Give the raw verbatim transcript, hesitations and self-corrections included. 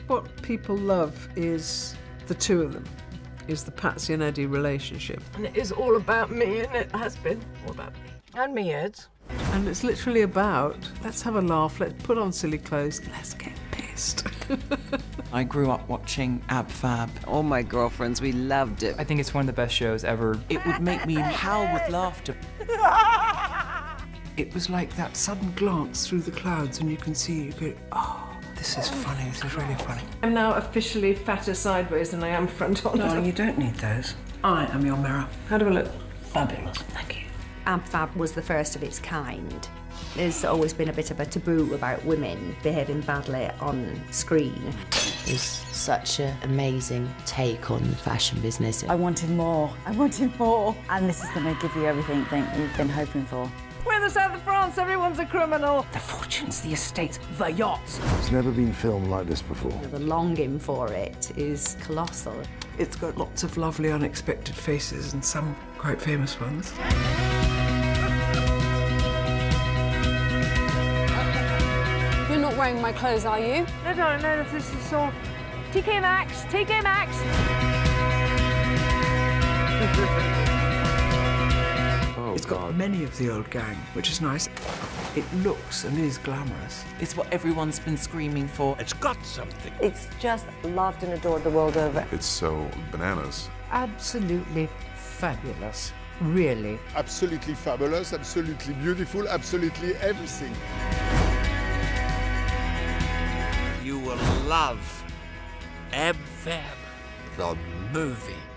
what people love is the two of them, is the Patsy and Eddie relationship. And it is all about me, and it has been all about me. And me, Ed. And it's literally about, let's have a laugh, let's put on silly clothes, let's get pissed. I grew up watching Ab Fab. All my girlfriends, we loved it. I think it's one of the best shows ever. It would make me howl with laughter. It was like that sudden glance through the clouds and you can see, you go, oh, this is funny, this is really funny. I'm now officially fatter sideways than I am front on. Darling, you don't need those. I am your mirror. How do I look? Fabulous. Thank you. Ab Fab was the first of its kind. There's always been a bit of a taboo about women behaving badly on screen. It's such an amazing take on the fashion business. I wanted more. I wanted more. And this is going to give you everything that you've been hoping for. We're the south of France, everyone's a criminal. The fortunes, the estates, the yachts. It's never been filmed like this before. The longing for it is colossal. It's got lots of lovely unexpected faces and some quite famous ones. You're not wearing my clothes, are you? No, no, no, this is all T K Maxx, T K Maxx. Oh, it's got God. many of the old gang, which is nice. It looks and is glamorous. It's what everyone's been screaming for. It's got something. It's just loved and adored the world over. It's so bananas. Absolutely fabulous, really. Absolutely fabulous, absolutely beautiful, absolutely everything. You will love Ab Fab, the movie.